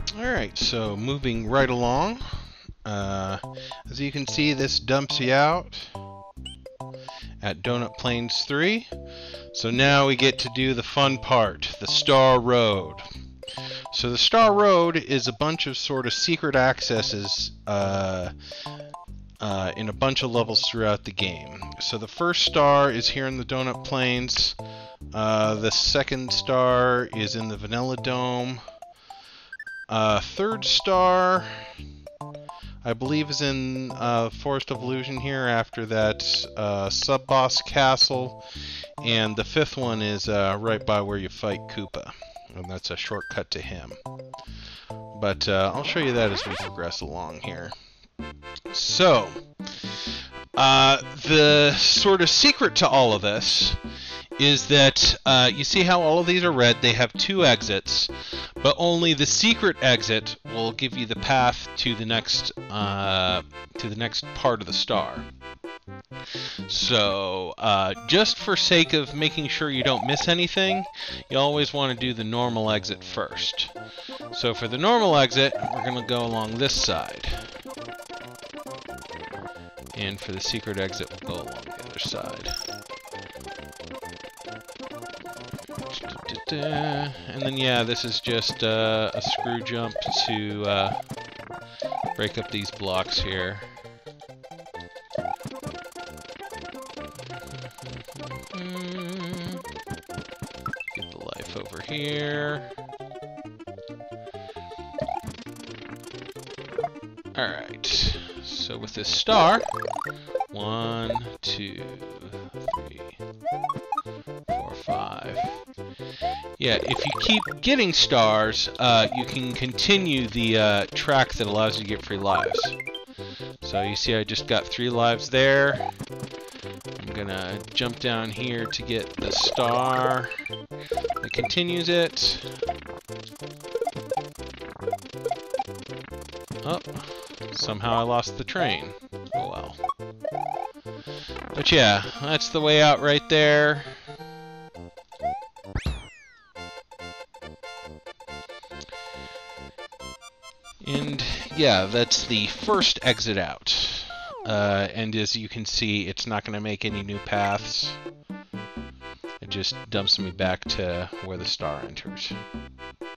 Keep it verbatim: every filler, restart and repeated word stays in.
Alright, so moving right along. Uh, as you can see, this dumps you out at Donut Plains three. So now we get to do the fun part, the Star Road. So the Star Road is a bunch of sort of secret accesses uh, uh, in a bunch of levels throughout the game. So the first star is here in the Donut Plains. Uh, the second star is in the Vanilla Dome. Uh, third star, I believe, is in uh, Forest of Illusion here after that uh, sub-boss castle. And the fifth one is uh, right by where you fight Koopa. And that's a shortcut to him. But uh, I'll show you that as we progress along here. So, uh, the sort of secret to all of this is that uh, you see how all of these are red. They have two exits, but only the secret exit will give you the path to the next uh, to the next part of the star. So, uh, just for sake of making sure you don't miss anything, you always want to do the normal exit first. So for the normal exit, we're going to go along this side. And for the secret exit, we'll go along the other side. And then, yeah, this is just uh, a screw jump to uh, break up these blocks here. Get the life over here. Alright, so with this star, one, two, three, four, five. Yeah, if you keep getting stars, uh, you can continue the uh, track that allows you to get free lives. So you see I just got three lives there. I'm gonna jump down here to get the star that continues it. Oh, somehow I lost the train. Oh well. But yeah, that's the way out right there. And yeah, that's the first exit out. Uh, and as you can see, it's not going to make any new paths. It just dumps me back to where the star enters.